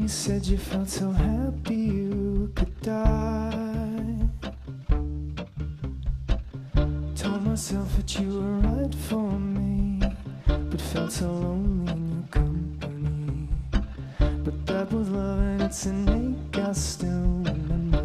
You said you felt so happy you could die. Told myself that you were right for me, but felt so lonely in your company. But that was love and it's innate, I still remember.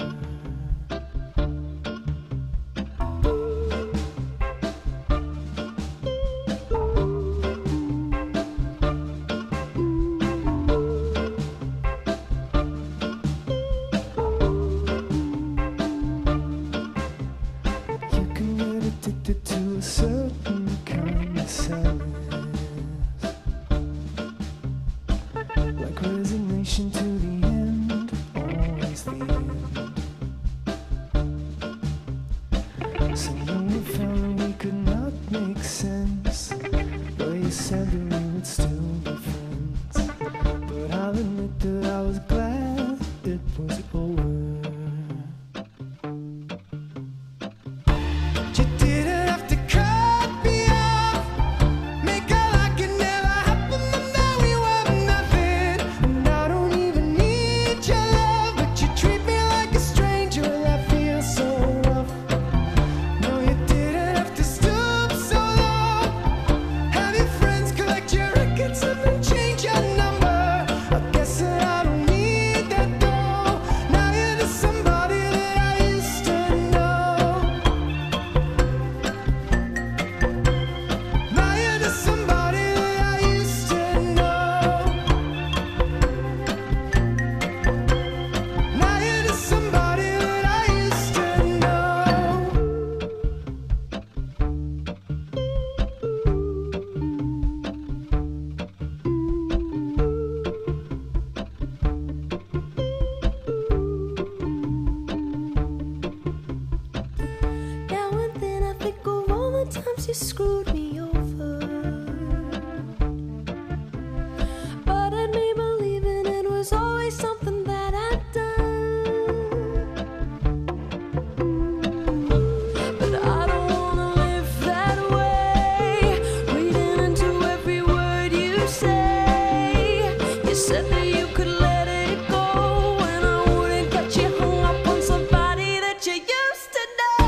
Addicted to a certain kind of sadness, like resignation to the end, always the end. So when we found that we could not make sense, well, you said that we would still be friends. But I'll admit that I was glad it was over. You screwed me over, but it made me believing it was always something that I'd done. But I don't wanna live that way, reading into every word you say. You said that you could let it go, and I wouldn't get you hung up on somebody that you used to know.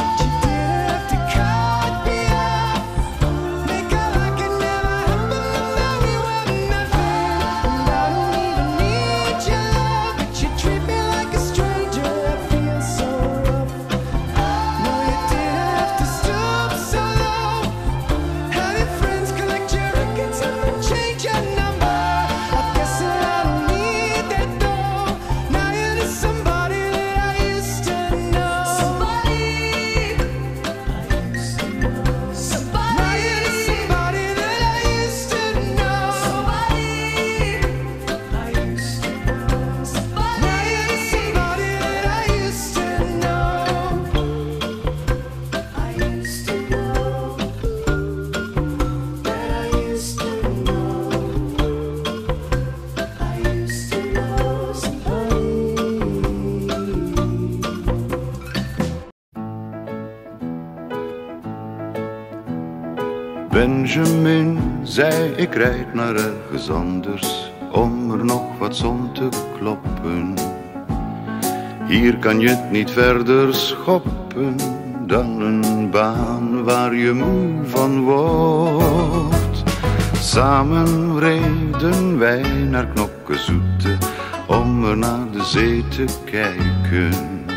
Benjamin zei ik rijd naar ergens anders om er nog wat zon te kloppen. Hier kan je het niet verder schoppen dan een baan waar je moe van wordt. Samen reden wij naar Knokkezoete om er naar de zee te kijken.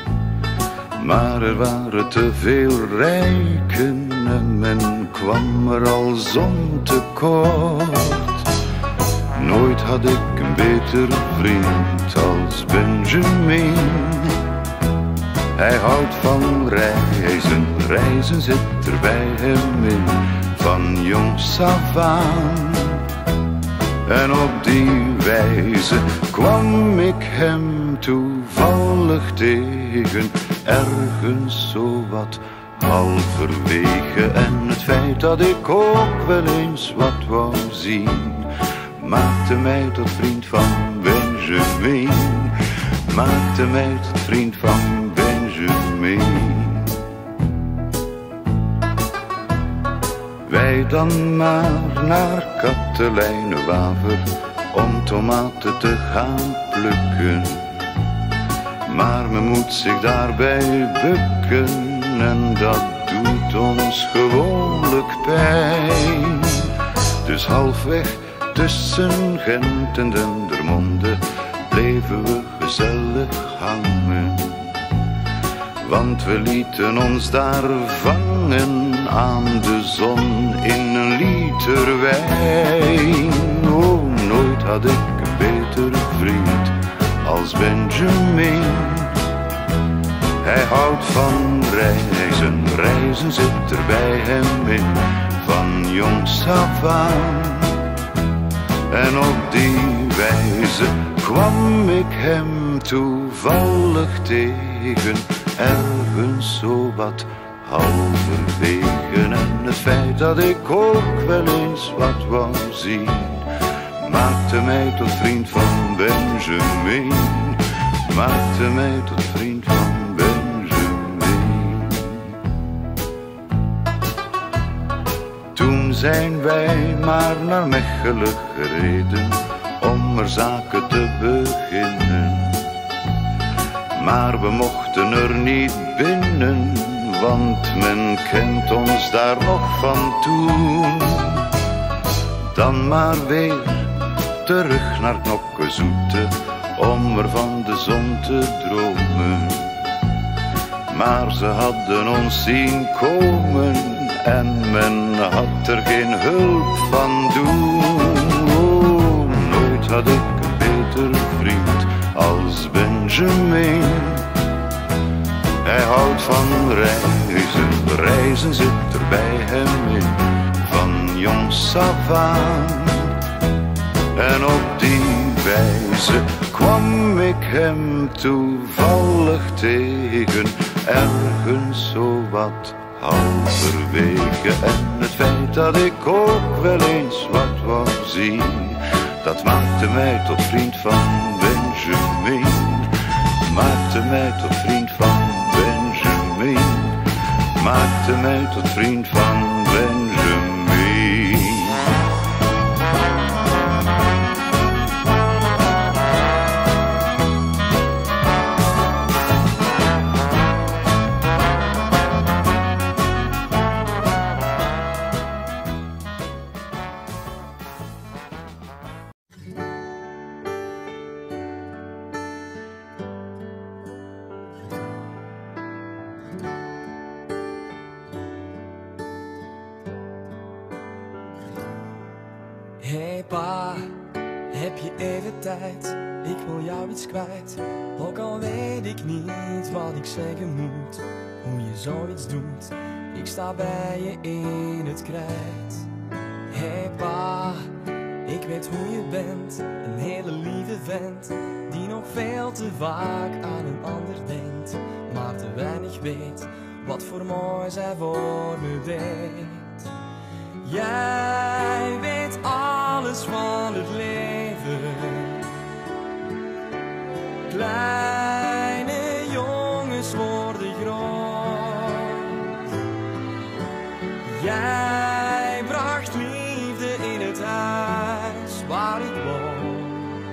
Maar er waren te veel rijken en men kwam er al zon tekort. Nooit had ik een betere vriend als Benjamin. Hij houdt van reizen, reizen zit er bij hem in, van jongs af aan. En op die wijze kwam ik hem toevallig tegen, ergens zo wat halverwege. En het feit dat ik ook wel eens wat wou zien, maakte mij tot vriend van Benjamin. Maakte mij tot vriend van Benjamin. Wij dan maar naar Katelijnewaver, om tomaten te gaan plukken. Maar men moet zich daarbij bukken en dat doet ons gewoonlijk pijn. Dus halfweg tussen Gent en Dendermonde bleven we gezellig hangen. Want we lieten ons daar vangen aan de zon in een liter wijn. Oh, nooit had ik een betere vriend als Benjamin. Hij houdt van reizen, reizen zit er bij hem in, van jongs af aan. En op die wijze kwam ik hem toevallig tegen, ergens zo wat halverwege. En het feit dat ik ook wel eens wat wou zien, maakte mij tot vriend van Benjamin. Maakte mij tot vriend van Benjamin. Toen zijn wij maar naar Mechelen gereden om er zaken te beginnen. Maar we mochten er niet binnen, want men kent ons daar nog van toen. Dan maar weer terug naar Knokkezoete om er van de zon te dromen. Maar ze hadden ons zien komen en men had er geen hulp van doen. Oh, nooit had ik een betere vriend als Benjamin. Hij houdt van reizen, reizen zit er bij hem in, van jongs af aan. En op die wijze kwam ik hem toevallig tegen, ergens zo wat halverwege. En het feit dat ik ook wel eens wat wou zien, dat maakte mij tot vriend van Benjamin. Maakte mij tot vriend van Benjamin. Maakte mij tot vriend van Benjamin. Hey pa, heb je even tijd? Ik wil jou iets kwijt. Ook al weet ik niet wat ik zeggen moet, hoe je zoiets doet. Ik sta bij je in het krijt. Hey pa, ik weet hoe je bent. Een hele lieve vent, die nog veel te vaak aan een ander denkt, maar te weinig weet wat voor mooi zij voor me deed. Jij weet alles van het leven. Kleine jongens worden groot. Jij bracht liefde in het huis waar ik woon.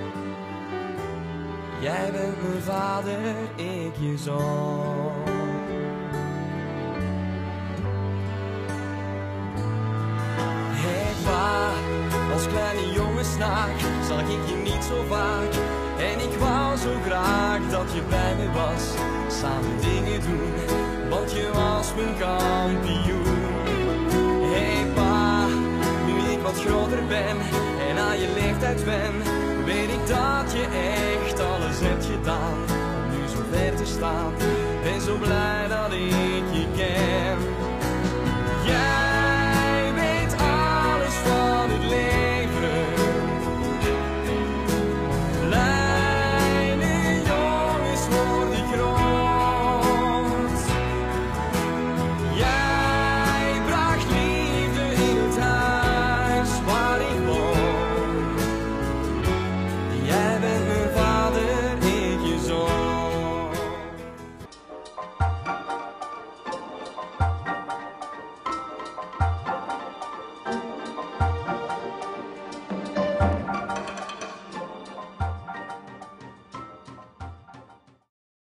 Jij bent mijn vader, ik je zoon. Als kleine jongenssnaak zag ik je niet zo vaak. En ik wou zo graag dat je bij me was. Samen dingen doen, want je was mijn kampioen. Hey pa, nu ik wat groter ben en aan je leeftijd ben, weet ik dat je echt alles hebt gedaan om nu zo ver te staan.